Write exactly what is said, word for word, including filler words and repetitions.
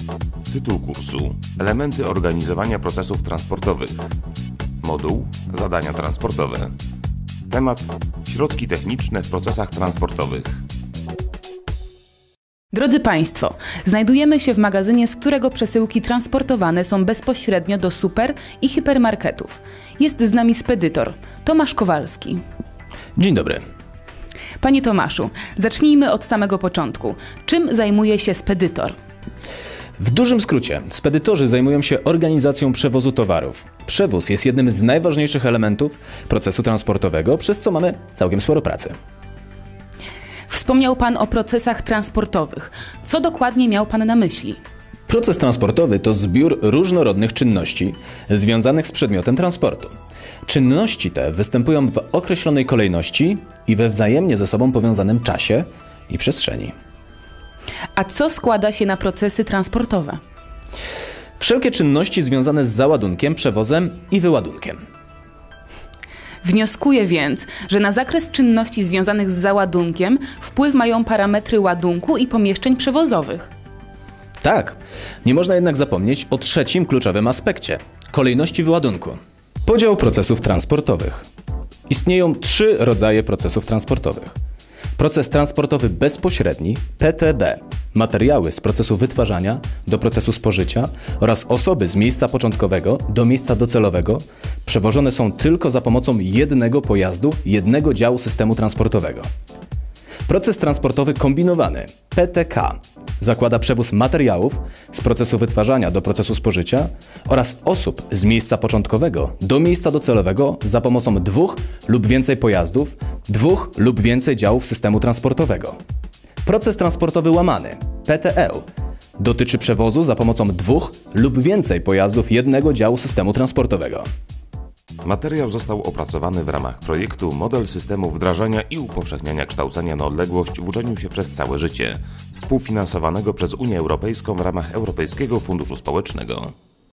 Tytuł kursu: Elementy organizowania procesów transportowych. Moduł: Zadania transportowe. Temat: Środki techniczne w procesach transportowych. Drodzy Państwo, znajdujemy się w magazynie, z którego przesyłki transportowane są bezpośrednio do super- i hipermarketów. Jest z nami spedytor Tomasz Kowalski. Dzień dobry. Panie Tomaszu, zacznijmy od samego początku. Czym zajmuje się spedytor? W dużym skrócie, spedytorzy zajmują się organizacją przewozu towarów. Przewóz jest jednym z najważniejszych elementów procesu transportowego, przez co mamy całkiem sporo pracy. Wspomniał Pan o procesach transportowych. Co dokładnie miał Pan na myśli? Proces transportowy to zbiór różnorodnych czynności związanych z przedmiotem transportu. Czynności te występują w określonej kolejności i we wzajemnie ze sobą powiązanym czasie i przestrzeni. A co składa się na procesy transportowe? Wszelkie czynności związane z załadunkiem, przewozem i wyładunkiem. Wnioskuję więc, że na zakres czynności związanych z załadunkiem wpływ mają parametry ładunku i pomieszczeń przewozowych. Tak, nie można jednak zapomnieć o trzecim kluczowym aspekcie – kolejności wyładunku. Podział procesów transportowych. Istnieją trzy rodzaje procesów transportowych. Proces transportowy bezpośredni, P T B, materiały z procesu wytwarzania do procesu spożycia oraz osoby z miejsca początkowego do miejsca docelowego przewożone są tylko za pomocą jednego pojazdu, jednego działu systemu transportowego. Proces transportowy kombinowany, P T K, zakłada przewóz materiałów z procesu wytwarzania do procesu spożycia oraz osób z miejsca początkowego do miejsca docelowego za pomocą dwóch lub więcej pojazdów, dwóch lub więcej działów systemu transportowego. Proces transportowy łamany, P T L, dotyczy przewozu za pomocą dwóch lub więcej pojazdów jednego działu systemu transportowego. Materiał został opracowany w ramach projektu Model systemu wdrażania i upowszechniania kształcenia na odległość w uczeniu się przez całe życie, współfinansowanego przez Unię Europejską w ramach Europejskiego Funduszu Społecznego.